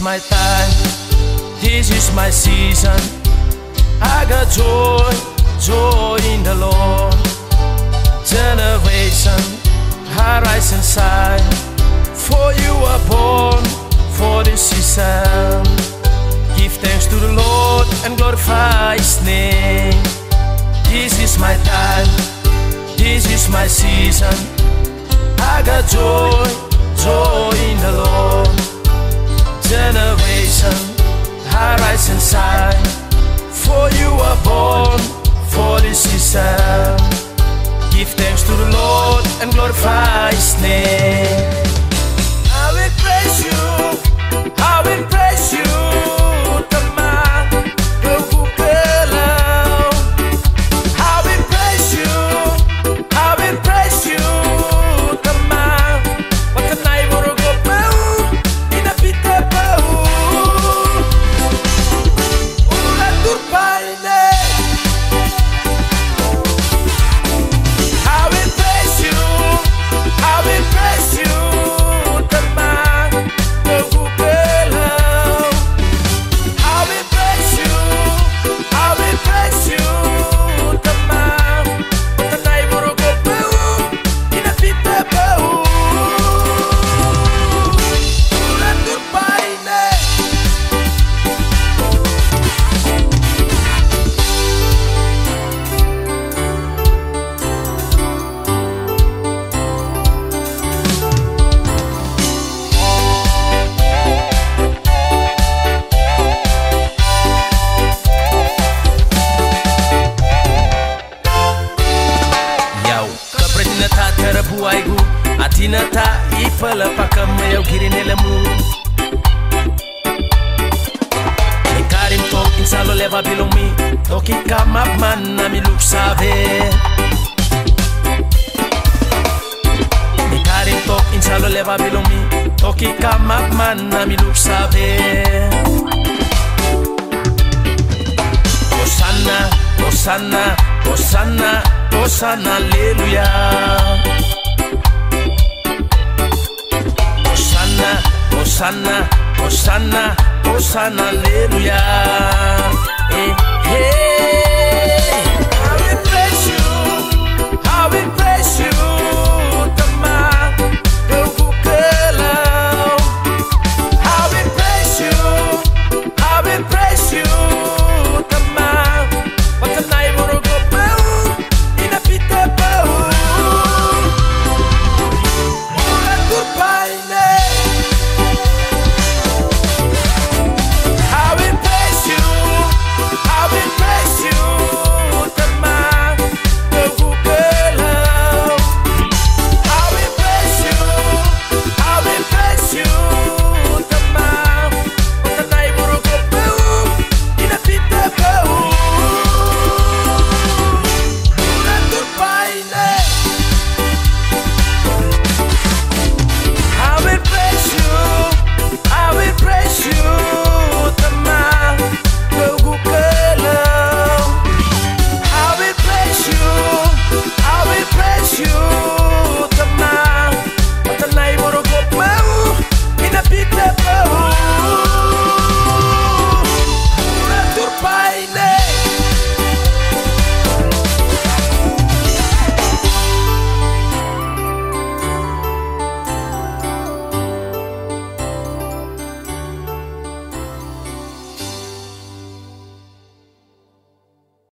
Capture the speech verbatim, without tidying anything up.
my time, this is my season. I got joy, joy in the Lord. Generation, I rise inside. For you are born, for this season. Give thanks to the Lord and glorify His name. This is my time, this is my season. I got joy, joy in the Lord. Generation, I rise inside. For you are born, for this season. Give thanks to the Lord and glorify His name. I will praise you, I will praise you. Atinata ipala pakamaya ukirinelemu. Ikarim tok insalo leva bilongi. Toki kamap man na miluk save. Ikarim tok insalo leva bilongi. Toki kamap man na miluk save. Hosanna, Hosanna, Hosanna, Hosanna, Hallelujah. Hosanna, Hosanna, Hosanna, Hallelujah. Hey, hey.